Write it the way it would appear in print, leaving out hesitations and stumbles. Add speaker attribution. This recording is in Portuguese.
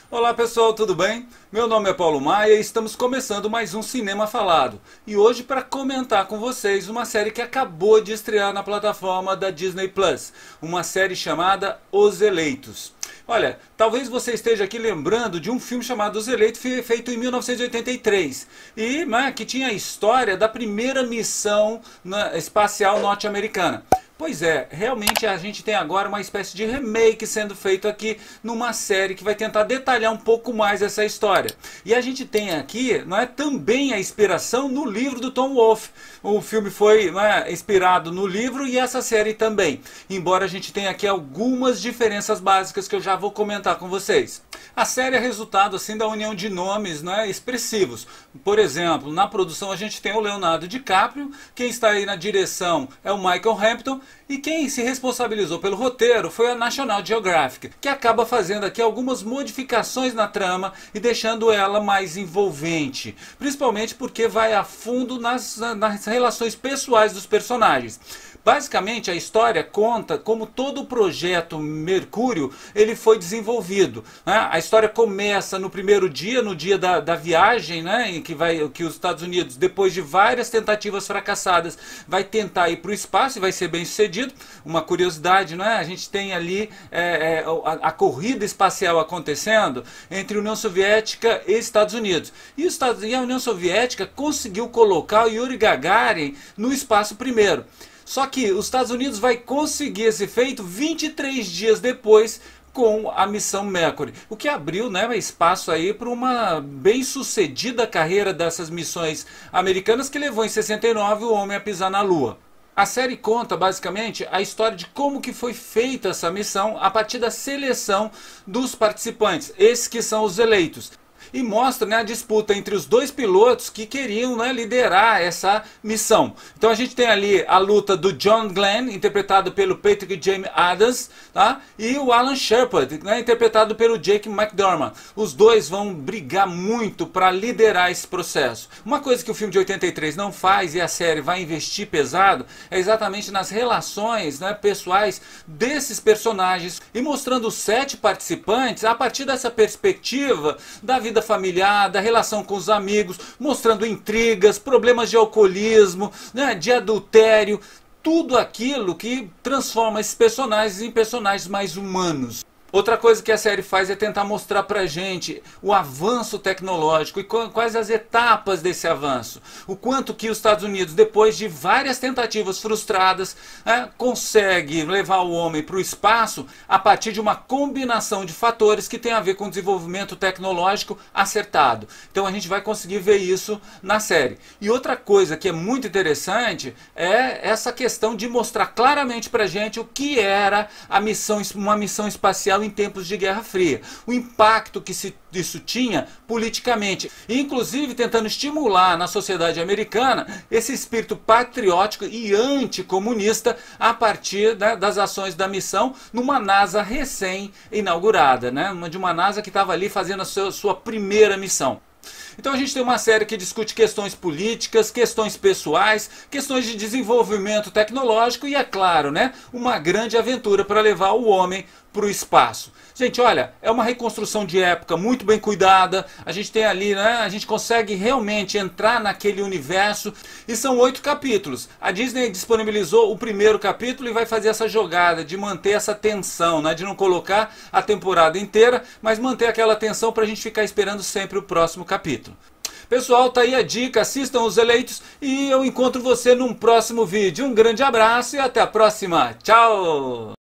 Speaker 1: Olá pessoal, tudo bem? Meu nome é Paulo Maia e estamos começando mais um Cinema Falado. E hoje para comentar com vocês uma série que acabou de estrear na plataforma da Disney Plus. Uma série chamada Os Eleitos. Olha, talvez você esteja aqui lembrando de um filme chamado Os Eleitos, feito em 1983. E que tinha a história da primeira missão espacial norte-americana. Pois é, realmente a gente tem agora uma espécie de remake sendo feito aqui numa série que vai tentar detalhar um pouco mais essa história. E a gente tem aqui também a inspiração no livro do Tom Wolfe. O filme foi inspirado no livro e essa série também. Embora a gente tenha aqui algumas diferenças básicas que eu já vou comentar com vocês. A série é resultado assim da união de nomes expressivos. Por exemplo, na produção a gente tem o Leonardo DiCaprio, quem está aí na direção é o Michael Hampton, e quem se responsabilizou pelo roteiro foi a National Geographic, que acaba fazendo aqui algumas modificações na trama e deixando ela mais envolvente. Principalmente porque vai a fundo nas relações pessoais dos personagens. Basicamente a história conta como todo o projeto Mercúrio ele foi desenvolvido. A história começa no primeiro dia, no dia da viagem, em que os Estados Unidos, depois de várias tentativas fracassadas, vai tentar ir para o espaço e vai ser bem sucedido. Uma curiosidade, a gente tem ali a corrida espacial acontecendo entre União Soviética e Estados Unidos. E a União Soviética conseguiu colocar o Yuri Gagarin no espaço primeiro. Só que os Estados Unidos vai conseguir esse feito 23 dias depois com a missão Mercury, o que abriu espaço aí para uma bem sucedida carreira dessas missões americanas que levou em 69 o homem a pisar na Lua. A série conta basicamente a história de como que foi feita essa missão a partir da seleção dos participantes, esses que são os eleitos. E mostra a disputa entre os dois pilotos que queriam liderar essa missão. Então a gente tem ali a luta do John Glenn, interpretado pelo Patrick James Adams, tá? E o Alan Shepard, interpretado pelo Jake McDermott. Os dois vão brigar muito para liderar esse processo. Uma coisa que o filme de 83 não faz e a série vai investir pesado é exatamente nas relações pessoais desses personagens e mostrando os 7 participantes a partir dessa perspectiva da vida familiar, da relação com os amigos, mostrando intrigas, problemas de alcoolismo, de adultério, tudo aquilo que transforma esses personagens em personagens mais humanos. Outra coisa que a série faz é tentar mostrar pra gente o avanço tecnológico e quais as etapas desse avanço. O quanto que os Estados Unidos, depois de várias tentativas frustradas, consegue levar o homem para o espaço a partir de uma combinação de fatores que tem a ver com o desenvolvimento tecnológico acertado. Então a gente vai conseguir ver isso na série. E outra coisa que é muito interessante é essa questão de mostrar claramente pra gente o que era uma missão espacial em tempos de Guerra Fria, o impacto que isso tinha politicamente, inclusive tentando estimular na sociedade americana esse espírito patriótico e anticomunista a partir das ações da missão numa NASA recém-inaugurada, de uma NASA que estava ali fazendo a sua primeira missão. Então a gente tem uma série que discute questões políticas, questões pessoais, questões de desenvolvimento tecnológico e, é claro, uma grande aventura para levar o homem para o espaço. Gente, olha, é uma reconstrução de época muito bem cuidada. A gente tem ali, a gente consegue realmente entrar naquele universo. E são 8 capítulos. A Disney disponibilizou o primeiro capítulo e vai fazer essa jogada de manter essa tensão, de não colocar a temporada inteira, mas manter aquela tensão para a gente ficar esperando sempre o próximo capítulo. Pessoal, tá aí a dica, assistam Os Eleitos e eu encontro você num próximo vídeo. Um grande abraço e até a próxima. Tchau!